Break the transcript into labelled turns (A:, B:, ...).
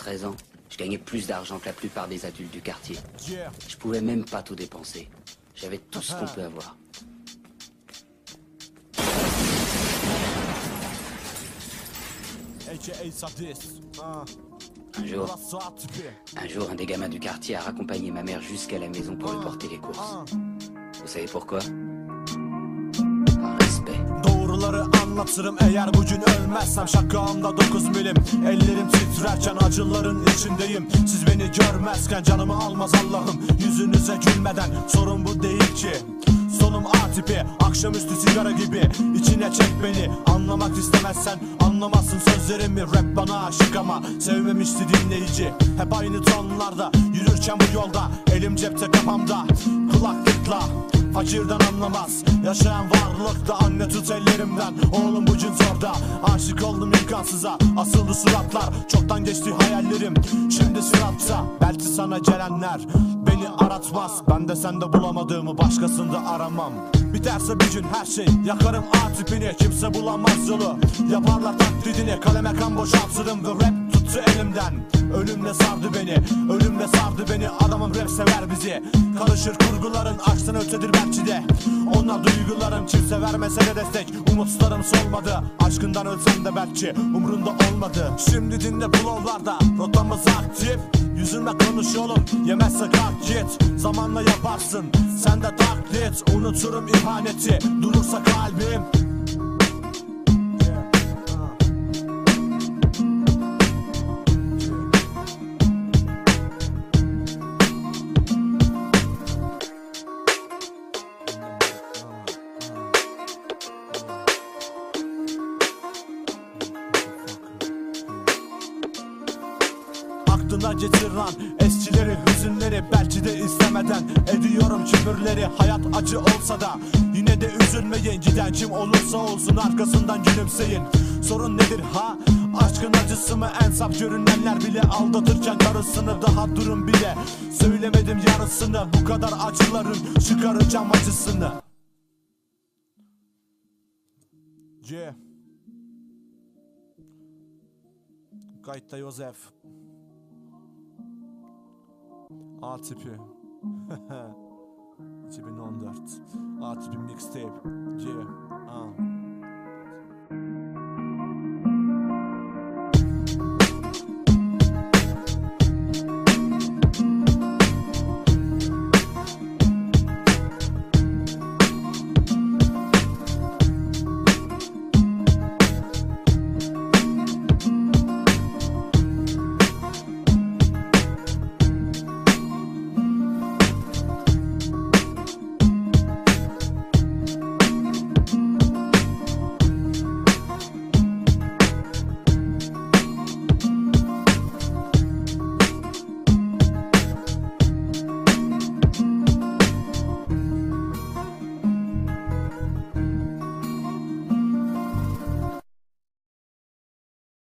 A: 13 ans, je gagnais plus d'argent que la plupart des adultes du quartier. Je pouvais même pas tout dépenser. J'avais tout ce qu'on peut avoir. Un jour, un des gamins du quartier a raccompagné ma mère jusqu'à la maison pour lui porter les courses. Vous savez pourquoi? Par respect.
B: Doğruları anlatırım eğer bugün ölmezsem. Şakağımda 9 milim, ellerim titrerken acıların içindeyim. Siz beni görmezken canımı almaz Allah'ım. Yüzünüze gülmeden sorun bu değil ki. Sonum A tipi, akşamüstü sigara gibi. İçine çek beni, anlamak istemezsen anlamazsın sözlerimi. Rap bana aşık ama sevmemişti dinleyici. Hep aynı tonlarda, yürürken bu yolda. Elim cepte kafamda, kulaklıkla. Fakirden anlamaz, yaşayan varlıkta. Anne tut ellerimden, oğlum bugün zorda. Aşık oldum imkansıza, asıldı suratlar. Çoktan geçti hayallerim, şimdi sıratta. Belki sana gelenler beni aratmaz. Ben de sende bulamadığımı başkasında aramam. Biterse bir gün her şey, yakarım A tipini. Kimse bulamaz yolu, yaparlar taklidini. Kaleme kan boşaltırım ve rap tuttu elimden. Ölümle sardı beni, ölümle sardı beni. Adamım rap sever bizi. Karışır kurguların, aşktan ötedir belki de. Onlar duygularım, kimse vermese de destek. Umutlarım solmadı, aşkından ölsem de belki umrunda olmadı. Şimdi dinle blowlarda, rotamız aktif. Yüzüme konuş oğlum, yemezse kalk git. Zamanla yaparsın, sen de taklit. Unuturum ihaneti, durursa kalbim. Aklına getiren eskileri, hüzünleri. Belki de istemeden ediyorum küfürleri. Hayat acı olsa da yine de üzülmeyin. Giden kim olursa olsun arkasından gülümseyin. Sorun nedir ha? Aşkın acısı mı? En saf görünenler bile aldatırken karısını. Daha durum bile söylemedim yarısını. Bu kadar acıların çıkaracağım acısını. Yeah. Kayıtta Yosef. A tipi 2014 A tipi mixtape. Yeah.